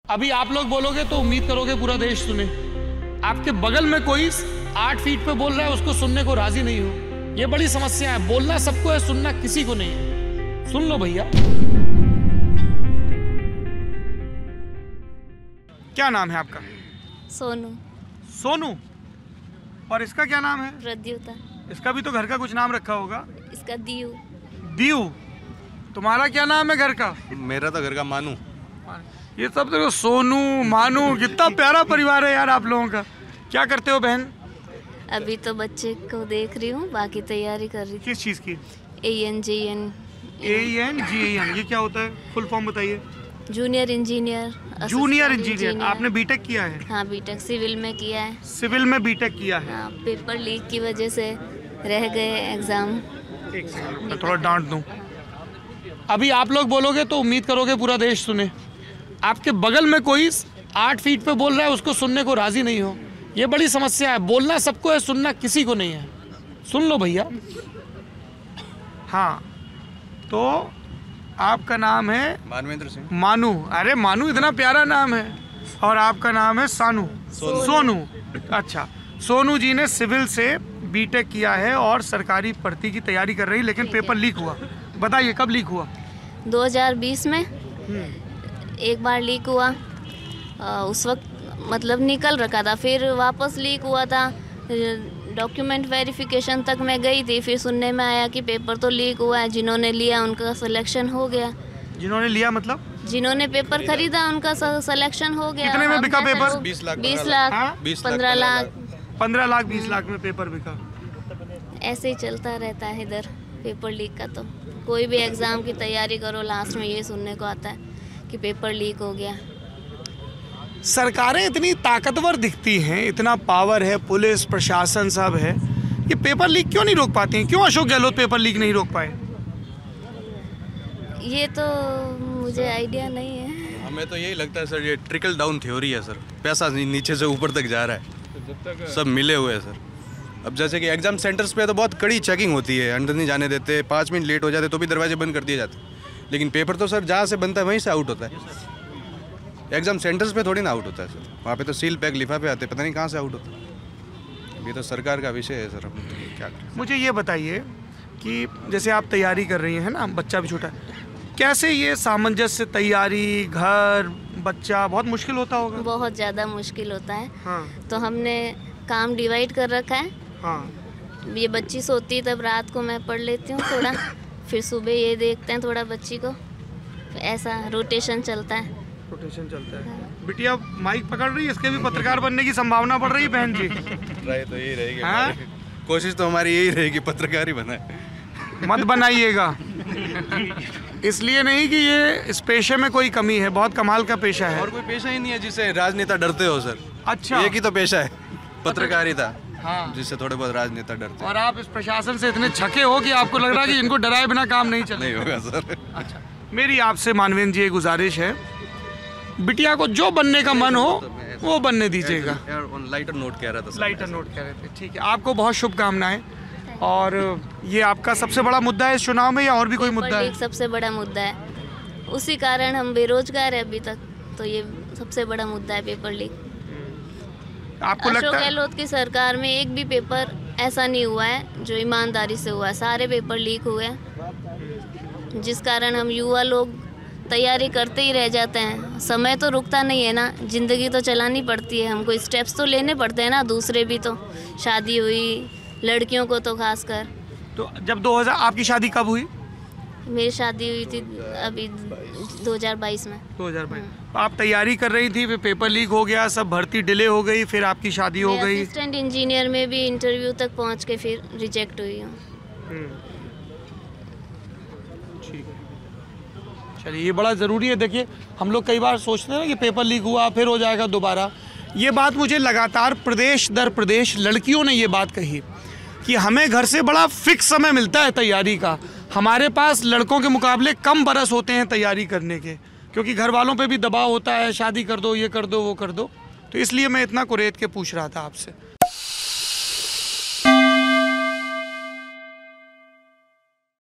अभी आप लोग बोलोगे तो उम्मीद करोगे पूरा देश सुने। आपके बगल में कोई 8 फीट पे बोल रहा है, उसको सुनने को राजी नहीं हो। ये बड़ी समस्या है। बोलना सबको है, सुनना किसी को नहीं है। सुन लो भैया। क्या नाम है आपका? सोनू। सोनू। और इसका क्या नाम है? प्रद्युता। इसका भी तो घर का कुछ नाम रखा होगा। इसका दियू। दियू। तुम्हारा क्या नाम है घर का? मेरा तो घर का मानू। ये सब देखो, सोनू मानू, कितना प्यारा परिवार है यार आप लोगों का। क्या करते हो बहन? अभी तो बच्चे को देख रही हूँ, बाकी तैयारी कर रही किस चीज़ की? थी। ANGN। ANGN ये क्या होता है? फुल फॉर्म बताइए। Junior engineer. Junior engineer. आपने बीटेक किया है? हाँ, बीटेक सिविल में किया है। सिविल में बीटेक किया है। हाँ, पेपर लीक की वजह से रह गए एग्जाम। एक सेकंड, मैं थोड़ा डांट दूं। अभी आप लोग बोलोगे तो उम्मीद करोगे पूरा देश सुने। आपके बगल में कोई 8 फीट पे बोल रहा है, उसको सुनने को राजी नहीं हो। ये बड़ी समस्या है। बोलना सबको है, सुनना किसी को नहीं है। सुन लो भैया। हाँ, तो आपका नाम है? मानवेंद्र सिंह। मानू। अरे मानू इतना प्यारा नाम है। और आपका नाम है सानू? सोनू। अच्छा, सोनू जी ने सिविल से बीटेक किया है और सरकारी भर्ती की तैयारी कर रही, लेकिन पेपर लीक हुआ। बताइए कब लीक हुआ? 2020 में एक बार लीक हुआ। उस वक्त मतलब निकल रखा था, फिर वापस लीक हुआ था। डॉक्यूमेंट वेरिफिकेशन तक मैं गई थी, फिर सुनने में आया कि पेपर तो लीक हुआ है। जिन्होंने लिया उनका सिलेक्शन हो गया। जिन्होंने लिया मतलब? जिन्होंने पेपर खरीदा उनका सिलेक्शन हो गया। कितने में बिका पेपर? 20 लाख। 20 लाख। हाँ? 15 लाख। 15 लाख 20 लाख में पेपर बिका। ऐसे ही चलता रहता है इधर पेपर लीक का। तो कोई भी एग्ज़ाम की तैयारी करो, लास्ट में ये सुनने को आता है कि पेपर लीक हो गया। सरकारें इतनी ताकतवर दिखती हैं, इतना पावर है, पुलिस प्रशासन सब है, ये पेपर लीक क्यों नहीं रोक पाती हैं? क्यों अशोक गहलोत पेपर लीक नहीं रोक पाए? ये तो मुझे आइडिया नहीं है। हमें तो यही लगता है सर, ये ट्रिकल डाउन थ्योरी है सर। पैसा नीचे से ऊपर तक जा रहा है, सब मिले हुए हैं सर। अब जैसे कि एग्जाम सेंटर्स पे तो बहुत कड़ी चेकिंग होती है, अंदर नहीं जाने देते। 5 मिनट लेट हो जाते तो भी दरवाजे बंद कर दिए जाते। लेकिन पेपर तो सर जहाँ से बनता है वहीं से आउट होता है। एग्जाम सेंटर्स पे थोड़ी ना आउट होता है सर, वहाँ पे तो सील पैक लिफाफे आते, पता नहीं कहाँ से आउट होता है। ये तो सरकार का विषय है सर, हम क्या करें। मुझे ये बताइए कि जैसे आप तैयारी कर रही हैं ना, बच्चा भी छोटा है, कैसे ये सामंजस्य तैयारी, घर, बच्चा, बहुत मुश्किल होता होगा? बहुत ज़्यादा मुश्किल होता है। हाँ। तो हमने काम डिवाइड कर रखा है। हाँ। ये बच्ची सोती है तब रात को मैं पढ़ लेती हूँ थोड़ा, फिर सुबह ये देखते हैं थोड़ा बच्ची को। ऐसा रोटेशन चलता है। रोटेशन चलता है। बिटिया माइक पकड़ रही है, इसके भी पत्रकार बनने की संभावना बढ़ रही है बहन जी। ट्राई तो यही रहेगी। हाँ? कोशिश तो हमारी यही रहेगी, पत्रकार ही बनाए। मत बनाइएगा। इसलिए नहीं कि ये इस पेशे में कोई कमी है, बहुत कमाल का पेशा है। और कोई पेशा ही नहीं है जिससे राजनेता डरते हो सर। अच्छा। एक ही तो पेशा है, पत्रकारिता। हाँ। जिससे थोड़े बहुत राजनेता डरते और आप इस प्रशासन से इतने छके हो कि आपको लग रहा है कि इनको डराए बिना काम नहीं चले। नहीं होगा सर। अच्छा, मेरी आपसे मानवेंद्र जी एक गुजारिश है, बिटिया को जो बनने का मन हो वो बनने दीजिएगा। लाइटर नोट कह रहा था सर। लाइटर नोट कह रहे थे, ठीक है। आपको बहुत शुभकामनाएं। और ये आपका सबसे बड़ा मुद्दा है इस चुनाव में, या और भी कोई मुद्दा है? सबसे बड़ा मुद्दा है, उसी कारण हम बेरोजगार है अभी तक। तो ये सबसे बड़ा मुद्दा है, पेपर लीक। आपको अशोक लगता है? गहलोत की सरकार में एक भी पेपर ऐसा नहीं हुआ है जो ईमानदारी से हुआ है। सारे पेपर लीक हुए हैं, जिस कारण हम युवा लोग तैयारी करते ही रह जाते हैं। समय तो रुकता नहीं है ना, ज़िंदगी तो चलानी पड़ती है, हमको स्टेप्स तो लेने पड़ते हैं ना। दूसरे भी तो, शादी हुई, लड़कियों को तो खासकर। तो जब 2000 आपकी शादी कब हुई? मेरी शादी हुई थी अभी 2022 में। 2022। आप तैयारी कर रही थी, फिर पेपर लीक हो गया, सब भर्ती डिले हो गई, फिर आपकी शादी हो गई। असिस्टेंट इंजीनियर में भी इंटरव्यू तक पहुंच के फिर रिजेक्ट हुई हूँ। ठीक है, चलिए, ये बड़ा ज़रूरी है। देखिए, हम लोग कई बार सोचते हैं ना कि पेपर लीक हुआ फिर हो जाएगा दोबारा। ये बात मुझे लगातार प्रदेश दर प्रदेश लड़कियों ने ये बात कही कि हमें घर से बड़ा फिक्स समय मिलता है तैयारी का। हमारे पास लड़कों के मुकाबले कम बरस होते हैं तैयारी करने के, क्योंकि घर वालों पे भी दबाव होता है, शादी कर दो, ये कर दो, वो कर दो। तो इसलिए मैं इतना कुरेद के पूछ रहा था आपसे।